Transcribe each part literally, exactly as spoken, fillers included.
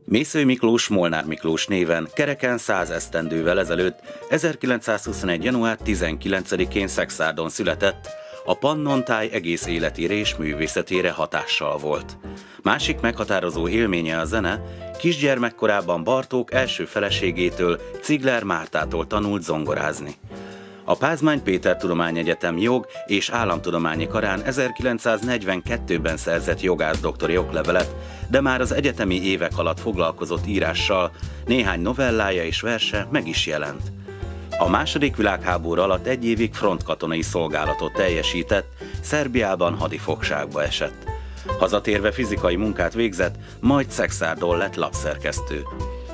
Mészöly Miklós Molnár Miklós néven kereken száz esztendővel ezelőtt, ezerkilencszázhuszonegy. január tizenkilencedikén Szekszárdon született, a Pannontáj egész életére és művészetére hatással volt. Másik meghatározó élménye a zene, kisgyermekkorában Bartók első feleségétől, Cigler Mártától tanult zongorázni. A Pázmány Péter Tudományegyetem jog- és államtudományi karán ezerkilencszáznegyvenkettőben szerzett jogász-doktori oklevelet, de már az egyetemi évek alatt foglalkozott írással, néhány novellája és verse meg is jelent. A második világháború alatt egy évig frontkatonai szolgálatot teljesített, Szerbiában hadifogságba esett. Hazatérve fizikai munkát végzett, majd Szekszárdon lett lapszerkesztő.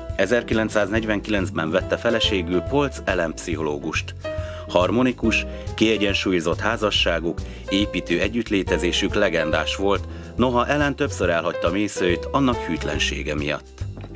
ezerkilencszáznegyvenkilencben vette feleségül Polcz Ellen pszichológust. Harmonikus, kiegyensúlyozott házasságuk, építő együttlétezésük legendás volt, noha Ellen többször elhagyta Mészölyt annak hűtlensége miatt.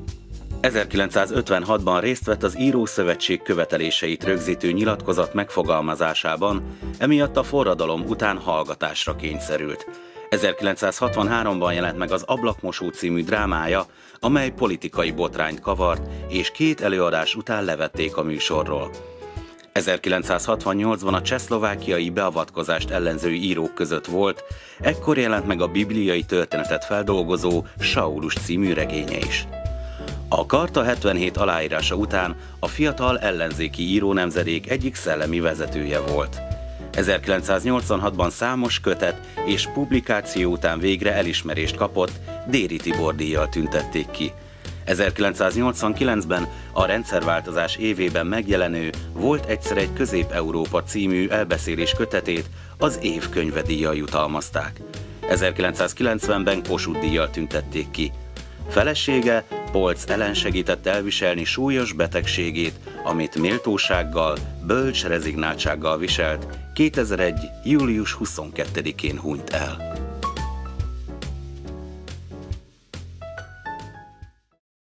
ezerkilencszázötvenhatban részt vett az Írószövetség követeléseit rögzítő nyilatkozat megfogalmazásában, emiatt a forradalom után hallgatásra kényszerült. ezerkilencszázhatvanháromban jelent meg az Ablakmosó című drámája, amely politikai botrányt kavart, és két előadás után levették a műsorról. ezerkilencszázhatvannyolcban a csehszlovákiai beavatkozást ellenző írók között volt, ekkor jelent meg a bibliai történetet feldolgozó Saulus című regénye is. A Karta hetvenhét aláírása után a fiatal ellenzéki írónemzedék egyik szellemi vezetője volt. ezerkilencszáznyolcvanhatban számos kötet és publikáció után végre elismerést kapott, Déri Tibor díjjal tüntették ki. ezerkilencszáznyolcvankilencben a rendszerváltozás évében megjelenő Volt egyszer egy Közép-Európa című elbeszélés kötetét az év könyvedíjjal jutalmazták. ezerkilencszázkilencvenben Kossuth díjjal tüntették ki. Felesége, Polcz Ellen segített elviselni súlyos betegségét, amit méltósággal, bölcs rezignáltsággal viselt, kétezer-egy. július huszonkettedikén hunyt el.